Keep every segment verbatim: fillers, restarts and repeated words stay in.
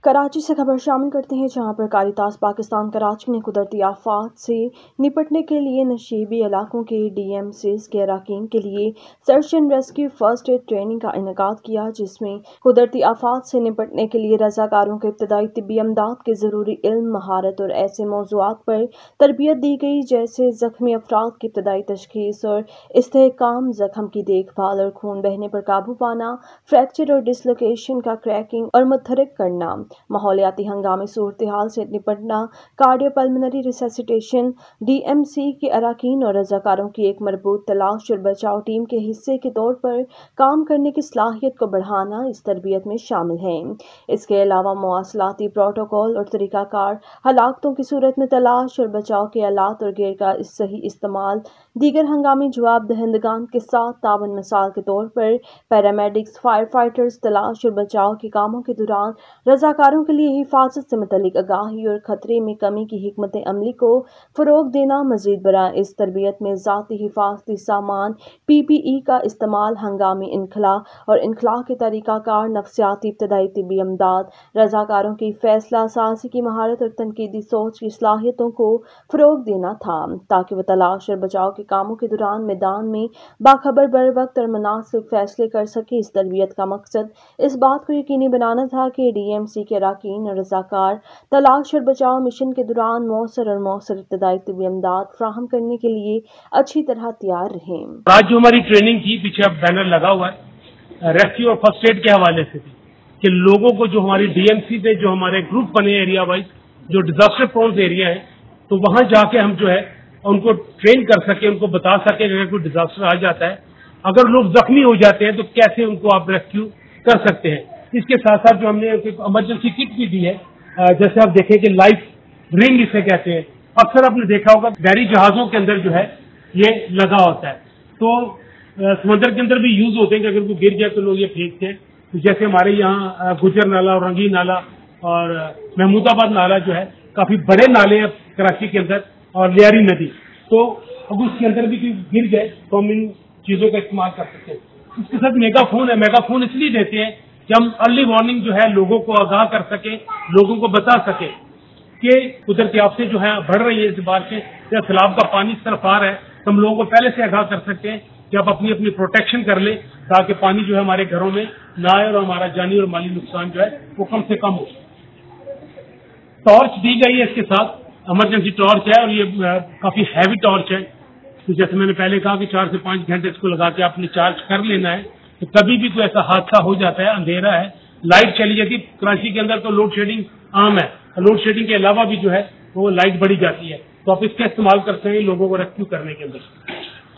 कराची से खबर शामिल करते हैं, जहां पर कारितास पाकिस्तान कराची ने कुदरती आफात से निपटने के लिए नशीबी इलाकों के डी एम सीज़ के अरकान के लिए search and rescue first aid training का इनेकाद किया, जिसमें कुदरती आफात से निपटने के लिए रजाकारों को इब्तदाई तिब्बी इमदाद के ज़रूरी इल्म, महारत और ऐसे मौज़ूआत पर तरबियत दी गई जैसे ज़ख्मी अफराद की इब्तदाई तशख़ीस और इस्तेहकाम, ज़ख्म की देखभाल और खून बहने पर काबू पाना, फ्रैक्चर और डिसलोकेशन का क्रैकिंग और मुतहरिक करना, माहौलियाती हंगामी सूरत हाल से निपटना, cardiopulmonary resuscitation, D M C के अरकान और रजाकारों की एक मरबूत तलाश और बचाव टीम के हिस्से के तौर पर काम करने की सलाहियत को बढ़ाना इस तरबियत में शामिल है। इसके अलावा मवासलाती प्रोटोकॉल और तरीक़ाकार, हलाकतों की सूरत में तलाश और बचाव के आलात और गेर का सही इस्तेमाल, दीगर हंगामी जवाब दहंदगान के साथ तावन, मिसाल के तौर पर पैरामेडिक्स, फायर फाइटर्स, तलाश और बचाव के कामों के दौरान रजाकारों के लिए हिफाजत से मुतल्लिक आगाही और खतरे में कमी की हिकमत अमली को फ़रोग देना। मज़ीद बरां इस तरबियत में ज़ाती हिफाजती सामान, पी पी ई का इस्तेमाल, हंगामी इनखला और इनखला के तरीक़ाकार, नफ्सियाती इब्तदाई तिब्बी इमदाद, रजाकारों की फैसला साज़ी की महारत और तनकीदी सोच की सलाहियतों को फ़रोग देना था, ताकि वह तलाश और बचाव के कामों के दौरान मैदान में बाखबर, बर वक्त और मुनासिब फैसले कर सके। इस तरबियत का मकसद इस बात को यकीनी बनाना था कि डी एम सी के अरकान और रजाकार तलाश और बचाव मिशन के दौरान मौसर और मौसर इब्तदाई तिब्बी इमदाद फ्राहम करने के लिए अच्छी तरह तैयार रहें। आज जो हमारी ट्रेनिंग थी, पीछे अब बैनर लगा हुआ है, रेस्क्यू और फर्स्ट एड के हवाले से थी कि लोगों को जो हमारी डी एम सी से जो हमारे ग्रुप बने एरिया वाइज जो डिजास्टर प्रोन एरिया है, तो वहां जाके हम जो है उनको ट्रेन कर सके, उनको बता सके अगर कोई डिजास्टर आ जाता है, अगर लोग जख्मी हो जाते हैं तो कैसे उनको आप रेस्क्यू कर सकते हैं। इसके साथ साथ जो हमने इमरजेंसी किट भी दी है, जैसे आप देखें कि लाइफ रिंग इसे कहते हैं, अक्सर आपने देखा होगा बहरी जहाजों के अंदर जो है ये लगा होता है, तो समंदर के अंदर भी यूज होते हैं कि अगर कोई गिर जाए तो लोग ये फेंकते हैं। तो जैसे हमारे यहाँ गुजर नाला और रंगी नाला और महमूदाबाद नाला जो है काफी बड़े नाले हैं कराची के अंदर, और लियारी नदी, तो अब उसके अंदर भी कोई गिर जाए तो हम इन चीजों का इस्तेमाल कर सकते हैं। इसके साथ मेगाफोन है, मेगाफोन इसलिए देते हैं कि हम अर्ली वार्निंग जो है लोगों को आगाह कर सके, लोगों को बता सके कि कुदरती आफतें जो है बढ़ रही है, इस बार से या सैलाब का पानी इस तरफ आ रहा है, तो हम लोगों को पहले से आगाह कर सकते हैं कि आप अपनी अपनी प्रोटेक्शन कर लें, ताकि पानी जो है हमारे घरों में ना आए और हमारा जानी और माली नुकसान जो है वो कम से कम हो। टॉर्च दी गई है, इसके साथ इमरजेंसी टॉर्च है, और ये काफी हैवी टॉर्च है। तो जैसे मैंने पहले कहा कि चार से पांच घंटे इसको लगा के आपने चार्ज कर लेना है, तो कभी भी कोई ऐसा हादसा हो जाता है, अंधेरा है, लाइट चली जाती है। कराची के अंदर तो लोड शेडिंग आम है, लोड शेडिंग के अलावा भी जो है वो लाइट बढ़ी जाती है, तो आप इसका इस्तेमाल करते हैं लोगों को रेस्क्यू करने के अंदर।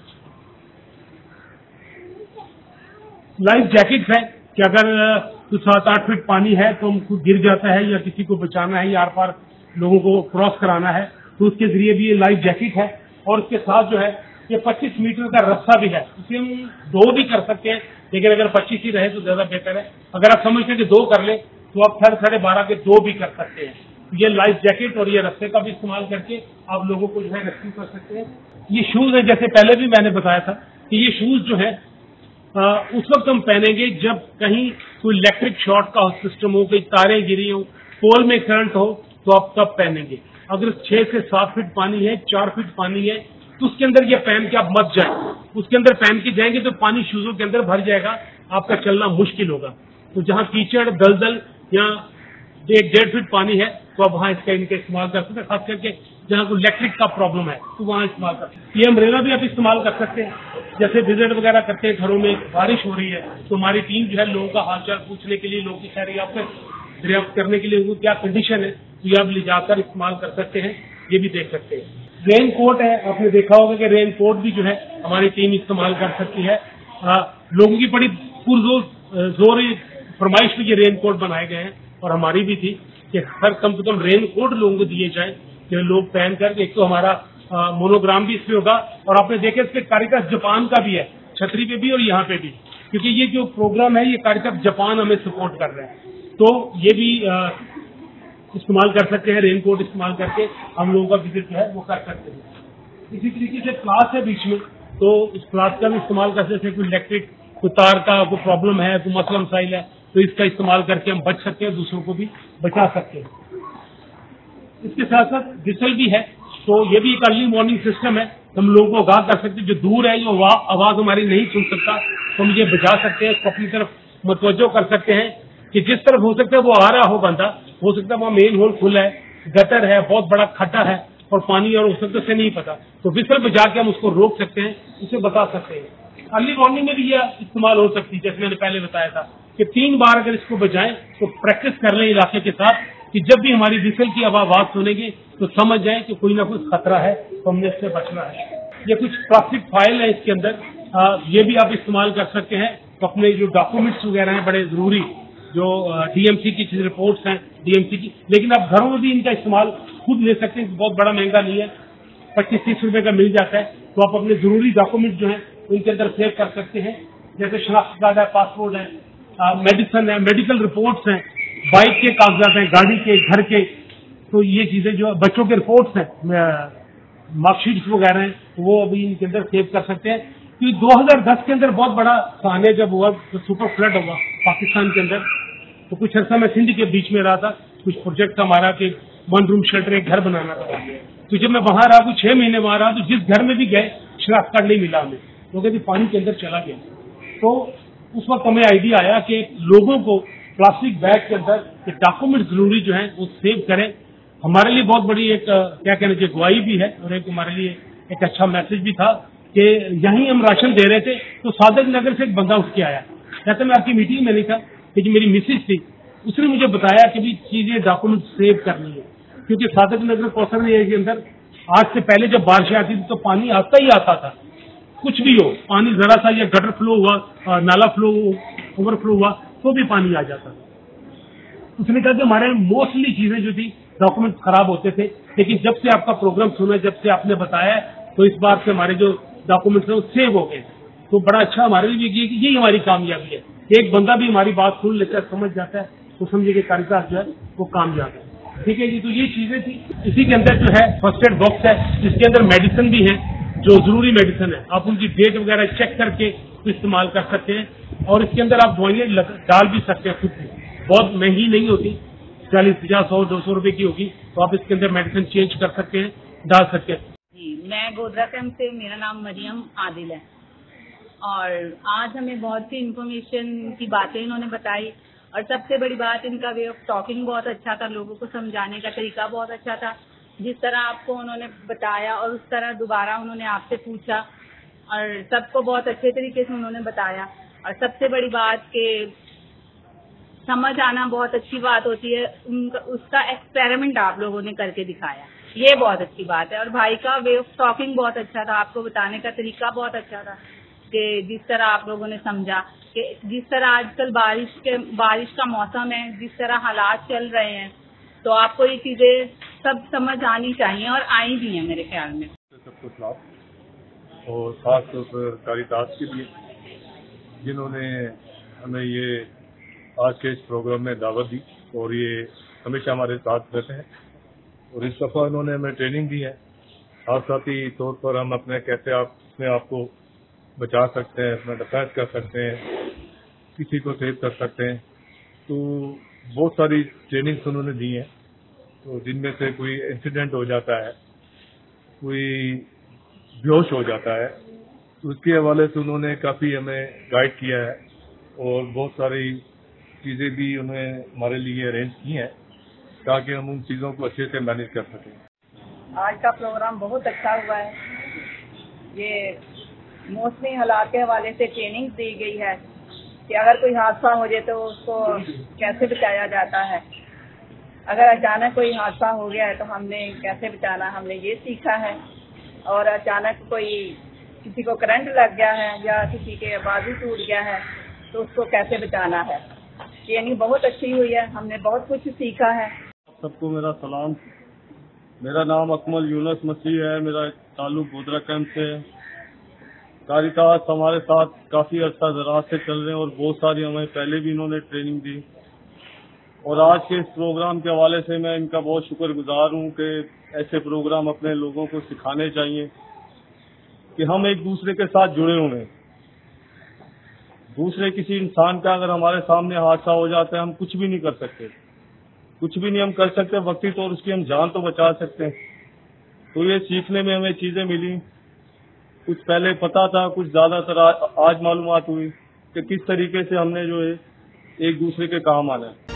लाइफ जैकेट है कि अगर कुछ सात आठ फीट पानी है तो हमको गिर जाता है या किसी को बचाना है या आर पार लोगों को क्रॉस कराना है, तो उसके जरिए भी ये लाइफ जैकेट है। और इसके साथ जो है ये पच्चीस मीटर का रस्सा भी है, इसे हम दो भी कर सकते हैं, लेकिन अगर पच्चीस ही रहे तो ज्यादा बेहतर है। अगर आप समझते हैं कि दो कर ले तो आप साढ़े साढ़े बारह के दो भी कर सकते हैं। ये लाइफ जैकेट और ये रस्से का भी इस्तेमाल करके आप लोगों को जो है रेस्क्यू कर सकते हैं। ये शूज है, जैसे पहले भी मैंने बताया था कि ये शूज जो है आ, उस वक्त हम पहनेंगे जब कहीं कोई इलेक्ट्रिक शॉर्ट का सिस्टम हो, कहीं तारें गिरी हो, पोल में करंट हो, तो आप तब पहनेंगे। अगर छह से सात फीट पानी है, चार फीट पानी है, तो उसके अंदर ये पहन के आप मत जाए। उसके अंदर पहन के जाएंगे तो पानी शूजों के अंदर भर जाएगा, आपका चलना मुश्किल होगा। तो जहां कीचड़, दलदल या एक डेढ़ फीट पानी है तो आप वहां इसका इनका इस्तेमाल कर सकते हैं। खास करके जहां कोई इलेक्ट्रिक का प्रॉब्लम है तो वहां इस्तेमाल कर सकते हैं। ये अम्ब्रेला भी आप इस्तेमाल कर सकते हैं, जैसे विजिट वगैरह करते हैं घरों में, बारिश हो रही है तो हमारी टीम जो है लोगों का हालचाल पूछने के लिए, लोगों की खैरियत दरियाफ्त करने के लिए उनको क्या कंडीशन है, तो ये आप ले जाकर इस्तेमाल कर सकते हैं, ये भी देख सकते हैं। रेन कोट है, आपने देखा होगा कि रेन कोट भी जो है हमारी टीम इस्तेमाल कर सकती है। आ, लोगों की बड़ी पुरजोर जोर फरमाइश में ये रेन कोट बनाए गए हैं, और हमारी भी थी कि हर कम से कम रेन कोट लोगों को दिए जाए कि लोग पहन कर, एक तो हमारा आ, मोनोग्राम भी इसमें होगा, और आपने देखे इस पे कारितास जापान का भी है, छतरी पे भी और यहाँ पे भी, क्योंकि ये जो प्रोग्राम है ये कारितास जापान हमें सपोर्ट कर रहे हैं, तो ये भी आ, इस्तेमाल कर सकते हैं। रेन कोट इस्तेमाल करके हम लोगों का विजिट जो है वो कर सकते हैं। इसी तरीके से क्लास है बीच में, तो इस क्लास का भी इस्तेमाल कर सकते हैं। कोई इलेक्ट्रिक, कोई तार का कोई प्रॉब्लम है, कोई मसला मसाइल है, تو اس کا استعمال کر کے ہم بچ سکتے ہیں, دوسروں کو بھی بچا سکتے ہیں. اس کے ساتھ ساتھ وسل بھی ہے, تو یہ بھی ایک ارلی وارننگ سسٹم ہے. ہم لوگوں کو آگاہ کر سکتے ہیں, جو دور ہے, جو آواز ہماری نہیں سن سکتا, تو ہم یہ بچا سکتے ہیں, اس کو اپنی طرف متوجہ کر سکتے ہیں کہ جس طرف ہو سکتا ہے وہ آ رہا ہو بندہ, ہو سکتا ہے وہاں مین ہول کھلا ہے, گٹر ہے, بہت بڑا کھڈا ہے اور پانی اور ہو سکتا سے نہیں پتا, تو وسل بجا کے ہم اس کو روک سکتے ہیں, اسے بتا سکتے ہیں. ارلی وارننگ میں بھی یہ استعمال ہو سکتی ہے, جیسے میں نے پہلے بتایا تھا کہ تین بار اگر اس کو بجائیں تو پریکٹس کر لیں علاقے کے ساتھ کہ جب بھی ہماری وسل کی آواز سنیں گے تو سمجھ جائیں کہ کوئی نہ کوئی خطرہ ہے, تو ہم نے اس سے بچنا ہے. یہ کچھ پلاسٹک فائل ہے اس کے اندر, آ, یہ بھی آپ استعمال کر سکتے ہیں. تو اپنے جو ڈاکومنٹس وغیرہ ہیں بڑے ضروری, جو ڈی ایم سی کی رپورٹس ہیں ڈی ایم سی کی, لیکن آپ گھروں میں بھی ان کا استعمال خود لے سکتے ہیں, بہت بڑا مہنگا نہیں ہے, پچیس تیس روپے کا مل جاتا ہے. تو آپ اپنے ضروری ڈاکومنٹ جو ہیں ان کے اندر سیو کر سکتے ہیں, جیسے شناخت کارڈ ہے, پاسپورٹ ہے, میڈیسن ہے, میڈیکل رپورٹس ہیں, بائک کے کاغذات ہیں, گاڑی کے, گھر کے. تو یہ چیزیں جو بچوں کے رپورٹس ہیں, مارک شیٹس وغیرہ ہیں, وہ ابھی ان کے اندر سیو کر سکتے ہیں. کیونکہ دو ہزار دس کے اندر بہت بڑا سانحہ جب ہوا, سپر فلڈ ہوا پاکستان کے اندر, تو کچھ عرصہ میں سندھ کے بیچ میں رہا تھا. کچھ پروجیکٹ ہمارا کہ ون روم شیلٹر ایک گھر بنانا تھا. تو جب میں وہاں رہا, کچھ چھ مہینے وہاں رہا, تو جس گھر میں بھی گئے شناخت کارڈ نہیں ملا ہمیں, کیونکہ پانی کے اندر چلا گیا. تو اس وقت ہمیں آئیڈیا آیا کہ لوگوں کو پلاسٹک بیگ کے اندر ڈاکومنٹ ضروری جو ہیں وہ سیو کریں. ہمارے لیے بہت بڑی ایک کیا کہنا چاہیے گواہی بھی ہے, اور ایک ہمارے لیے ایک اچھا میسج بھی تھا کہ یہیں ہم راشن دے رہے تھے, تو صادق نگر سے ایک بندہ اٹھ کے آیا. کہتے میں آپ کی میٹنگ میں نہیں تھا, کہ جو میری مسز تھی اس نے مجھے بتایا کہ بھی چیزیں ڈاکومنٹ سیو کرنی ہے, کیونکہ صادق نگر کوثر ایریا کے اندر آج سے پہلے جب بارشیں آتی تھی تو پانی آتا ہی آتا تھا. کچھ بھی ہو, پانی ذرا سا یا گٹر فلو ہوا, نالا فلو اوور فلو ہوا, تو بھی پانی آ جاتا تھا. اس نے کہا کہ ہمارے موسٹلی چیزیں جو تھی ڈاکومنٹ خراب ہوتے تھے, لیکن جب سے آپ کا پروگرام سنا, جب سے آپ نے بتایا, تو اس بات سے ہمارے جو ڈاکومنٹس ہیں وہ سیو ہو گئے. تو بڑا اچھا ہمارے لیے بھی, یہی ہماری کامیابی ہے. ایک بندہ بھی ہماری بات سن لیتا ہے, سمجھ جاتا ہے, تو سمجھے کہ کاریٹاس جو ہے وہ کامیاب ہے. ٹھیک ہے جی. تو یہ چیزیں تھی. اسی کے اندر جو ہے فرسٹ ایڈ باکس ہے, جس کے اندر میڈیسن بھی ہے, جو ضروری میڈیسن ہے, آپ ان کی ڈیٹ وغیرہ چیک کر کے استعمال کر سکتے ہیں. اور اس کے اندر آپ دوائیاں ڈال بھی سکتے ہیں خود بھی, بہت مہنگی نہیں ہوتی, چالیس پچاس سو دو سو روپے کی ہوگی, تو آپ اس کے اندر میڈیسن چینج کر سکتے ہیں, ڈال سکتے ہیں. جی, میں گودرا کیمپ سے, میرا نام مریم عادل ہے, اور آج ہمیں بہت سی انفارمیشن کی باتیں انہوں نے بتائی, اور سب سے بڑی بات ان کا وے آف ٹاکنگ بہت اچھا تھا, لوگوں کو سمجھانے کا طریقہ بہت اچھا تھا. جس طرح آپ کو انہوں نے بتایا اور اس طرح دوبارہ انہوں نے آپ سے پوچھا, اور سب کو بہت اچھے طریقے سے انہوں نے بتایا. اور سب سے بڑی بات کہ سمجھ آنا بہت اچھی بات ہوتی ہے, ان کا اس کا ایکسپیریمنٹ آپ لوگوں نے کر کے دکھایا, یہ بہت اچھی بات ہے. اور بھائی کا وے آف ٹاکنگ بہت اچھا تھا, آپ کو بتانے کا طریقہ بہت اچھا تھا, کہ جس طرح آپ لوگوں نے سمجھا کہ جس طرح آج کل بارش کے بارش کا موسم ہے, جس طرح حالات چل رہے ہیں, تو آپ کو یہ چیزیں سب سمجھ آنی چاہیے, اور آئی بھی ہیں میرے خیال میں. سب کو سلام, اور خاص طور پر کاریٹاس کے لیے جنہوں نے ہمیں یہ آج کے اس پروگرام میں دعوت دی, اور یہ ہمیشہ ہمارے ساتھ رہتے ہیں. اور اس دفعہ انہوں نے ہمیں ٹریننگ دی ہے, ساتھ ساتھی طور پر ہم اپنے کیسے آپ اپنے آپ کو بچا سکتے ہیں, اپنا ڈیفینس کر سکتے ہیں, کسی کو سیو کر سکتے ہیں. تو بہت ساری ٹریننگس انہوں نے دی ہیں, تو جن میں سے کوئی انسیڈنٹ ہو جاتا ہے, کوئی بے ہوش ہو جاتا ہے, تو اس کے حوالے سے انہوں نے کافی ہمیں گائیڈ کیا ہے, اور بہت ساری چیزیں بھی انہوں نے ہمارے لیے ارینج کی ہیں تاکہ ہم ان چیزوں کو اچھے سے مینیج کر سکیں. آج کا پروگرام بہت اچھا ہوا ہے. یہ موسمی حالات کے حوالے سے ٹریننگ دی گئی ہے کہ اگر کوئی حادثہ ہو جائے تو اس کو کیسے بچایا جاتا ہے, اگر اچانک کوئی حادثہ ہو گیا ہے تو ہم نے کیسے بچانا, ہم نے یہ سیکھا ہے. اور اچانک کوئی کسی کو کرنٹ لگ گیا ہے یا کسی کے بازو ٹوٹ گیا ہے تو اس کو کیسے بچانا ہے. ٹریننگ بہت اچھی ہوئی ہے, ہم نے بہت کچھ سیکھا ہے. سب کو میرا سلام. میرا نام اکمل یونس مسیح ہے, میرا تعلق گودرا کیمپ سے. کاریٹاس ہمارے ساتھ کافی عرصہ زراعت سے چل رہے ہیں, اور بہت ساری ہمیں پہلے بھی انہوں نے ٹریننگ دی. اور آج کے اس پروگرام کے حوالے سے میں ان کا بہت شکر گزار ہوں کہ ایسے پروگرام اپنے لوگوں کو سکھانے چاہیے کہ ہم ایک دوسرے کے ساتھ جڑے ہوئے ہیں. دوسرے کسی انسان کا اگر ہمارے سامنے حادثہ ہو جاتا ہے ہم کچھ بھی نہیں کر سکتے، کچھ بھی نہیں ہم کر سکتے، وقتی طور اس کی ہم جان تو بچا سکتے ہیں. تو یہ سیکھنے میں ہمیں چیزیں ملی، کچھ پہلے پتا تھا، کچھ زیادہ تر آج معلومات ہوئی کہ کس طریقے سے ہم نے جو ہے ایک دوسرے کے کام آنا ہے.